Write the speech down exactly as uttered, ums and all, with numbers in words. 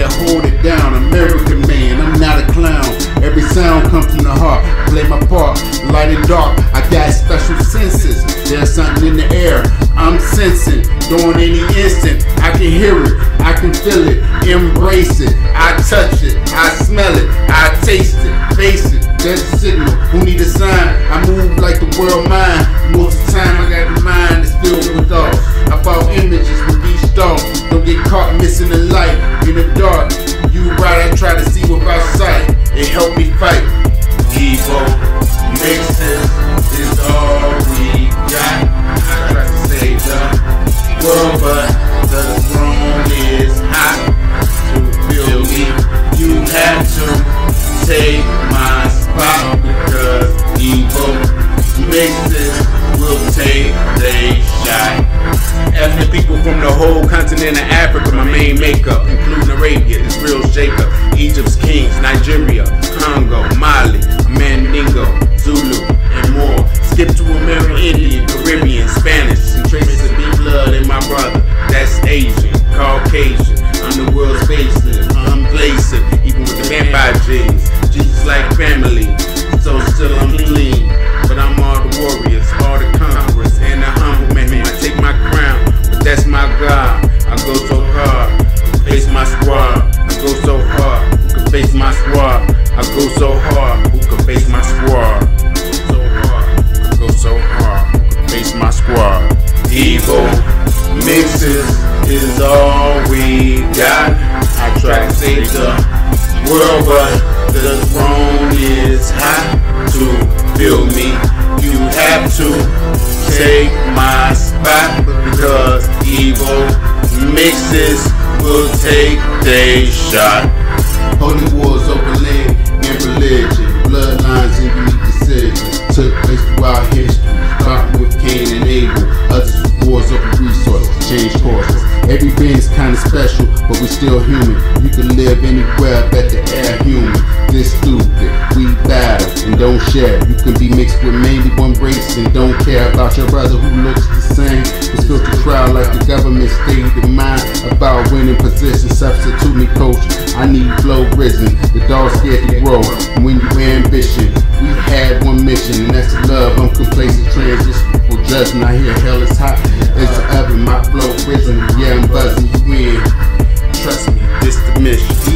Yeah, hold it down, American man, I'm not a clown. Every sound comes from the heart, play my part, light and dark, I got special senses. There's something in the air, I'm sensing, during any instant, I can hear it, I can feel it, embrace it, I touch it, I smell it, I taste it, face it, there's a signal, who need a sign, I move like the world mine, most of the time I got the mind that's filled with thoughts, I follow images with each thought, don't get caught missing the light, in the dark, you right, I try to see without sight, it helped me fight. Evil mixes is all we got. I try to save the world, but the throne is hot. To feel me, you have to take my spot, because evil mixes will take they shot. Ethnic people from the whole continent of Africa, my main makeup, including Arabia, Israel's Jacob, Egypt's kings, Nigeria, Congo, Mali, Mandingo, Zulu, and more. Skip to American Indian, Caribbean, Spanish, and traces of deep blood in my brother. That's Asian, Caucasian. I'm the world's faceless, unblazing, even with the vampire genes. Jesus like family, so still I'm clean. But I'm all the warriors, all the conquerors, and the humble man. I take my crown, but that's my God. I go so hard, face my squad. I go so hard, who can face my squad? I go so hard, who can face my squad? I go so hard, I go so hard, who can face my squad? Evil mixes is all we got. I try to save the world, but the throne is hot. To feel me, you have to take my spot, because evil mixes will take they shot. Holy wars over land and religion, bloodlines and unique decisions took place throughout history, starting with Cain and Abel. Others with wars over resources, change courses. Every being's kinda special, but we're still human. You can live anywhere, bet the air human. This stupid, we battle and don't share. You can be mixed with mainly one race and don't care about your brother who looks the same. It's filthy crowd like the government state in mind about winning positions. Substitute me, coach. I need flow risen. The dog's scared to grow. When you ambition, we had one mission, and that's love. I'm complacent, transition for judgment. I hear hell is hot as the oven. My flow risen. Yeah, I'm buzzing you in. Trust me, this the mission.